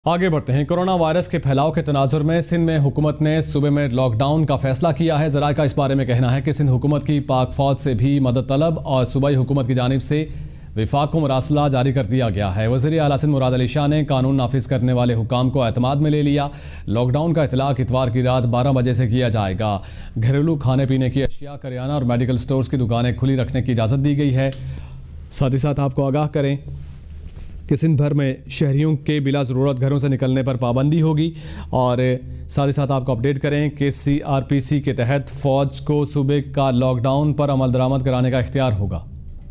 आगे बढ़ते हैं। कोरोना वायरस के फैलाव के तनाजुर में सिंध में हुकूमत ने सूबे में लॉकडाउन का फैसला किया है। ज़राए का इस बारे में कहना है कि सिंध हुकूमत की पाक फौज से भी मदद तलब और सूबाई हुकूमत की जानिब से विफाक को मरासला जारी कर दिया गया है। वज़ीर आला सिंध मुराद अली शाह ने कानून नाफिज करने वाले हुकाम को एतमाद में ले लिया। लॉकडाउन का इतलाक इतवार की रात 12 बजे से किया जाएगा। घरेलू खाने पीने की अशिया, करियाना और मेडिकल स्टोर्स की दुकानें खुली रखने की इजाज़त दी गई है। साथ ही साथ आपको आगाह करें कि सिंध भर में शहरियों के बिला ज़रूरत घरों से निकलने पर पाबंदी होगी। और साथ ही साथ आपको अपडेट करें कि CRPC के तहत फ़ौज को सूबे का लॉकडाउन पर अमल दरामद कराने का इख्तियार होगा।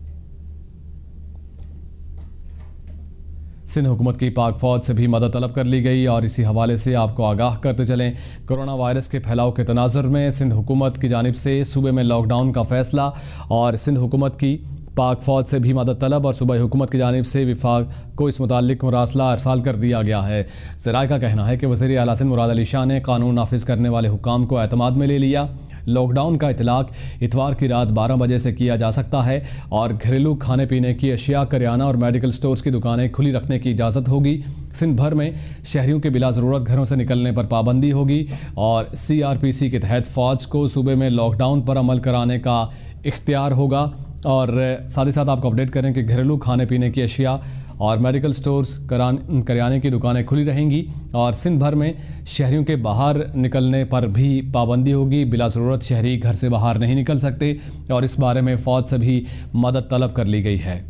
सिंध हुकूमत की पाक फ़ौज से भी मदद तलब कर ली गई। और इसी हवाले से आपको आगाह करते चलें, कोरोना वायरस के फैलाव के तनाजुर में सिंध हुकूमत की जानिब से सूबे में लॉकडाउन का फ़ैसला और सिंध हुकूमत की पाक फ़ौज से भी मदद तलब और सूबाई हुकूमत की जानिब से विफाक को इस मुतालिक मुरासला अरसाल कर दिया गया है। ज़राए का कहना है कि वज़ीर आला सिंध मुराद अली शाह ने कानून नाफिज करने वाले हुकाम को एतमाद में ले लिया। लॉकडाउन का इतलाक इतवार की रात 12 बजे से किया जा सकता है और घरेलू खाने पीने की अशिया, करियाना और मेडिकल स्टोर्स की दुकानें खुली रखने की इजाज़त होगी। सिंध भर में शहरियों के बिला ज़रूरत घरों से निकलने पर पाबंदी होगी और CRPC के तहत फ़ौज को सूबे में लॉकडाउन पर अमल कराने का इख्तियार होगा। और साथ ही साथ आपको अपडेट करें कि घरेलू खाने पीने की अशिया और मेडिकल स्टोर्स, करियाने की दुकानें खुली रहेंगी और सिंध भर में शहरियों के बाहर निकलने पर भी पाबंदी होगी। बिला ज़रूरत शहरी घर से बाहर नहीं निकल सकते और इस बारे में फ़ौज से भी मदद तलब कर ली गई है।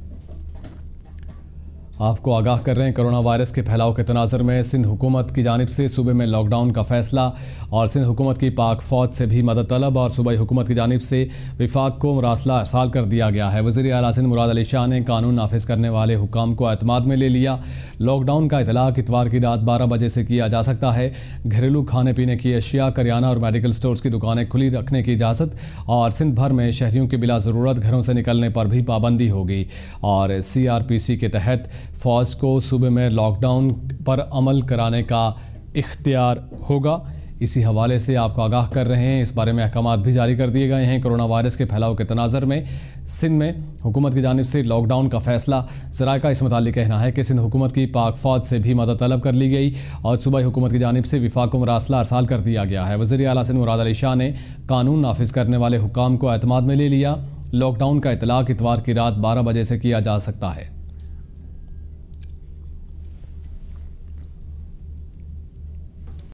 आपको आगाह कर रहे हैं, कोरोना वायरस के फैलाव के तनाजुर में सिंध हुकूमत की जानिब से सूबे में लॉकडाउन का फैसला और सिंध हुकूमत की पाक फ़ौज से भी मदद तलब और सूबाई हुकूमत की जानिब से विफाक को मरासला अरसाल कर दिया गया है। वज़ीर आला सिंध मुराद अली शाह ने कानून नाफिज करने वाले हुकाम को एतमाद में ले लिया। लॉकडाउन का इतलाक इतवार की रात 12 बजे से किया जा सकता है। घरेलू खाने पीने की अशिया, करियाना और मेडिकल स्टोर्स की दुकानें खुली रखने की इजाज़त और सिंध भर में शहरियों के बिला ज़रूरत घरों से निकलने पर भी पाबंदी होगी। और CRPC के तहत फ़ौज को सूबे में लॉकडाउन पर अमल कराने का इख्तियार होगा। इसी हवाले से आपको आगाह कर रहे हैं, इस बारे में अहकामात भी जारी कर दिए गए हैं। कोरोना वायरस के फैलाव के तनाज़ुर में सिंध में हुकूमत की जानिब से लॉकडाउन का फैसला। ज़राए का इस मुतालिक कहना है कि सिंध हुकूमत की पाक फ़ौज से भी मदद तलब कर ली गई और सूबाई हुकूमत की जानिब से विफाक को मरासला अरसाल कर दिया गया है। वज़ीर आला सिंध मुराद अली शाह ने कानून नाफिज करने वाले हुकाम को एतमाद में ले लिया। लॉकडाउन का इतलाक इतवार की रात 12 बजे से किया जा सकता है।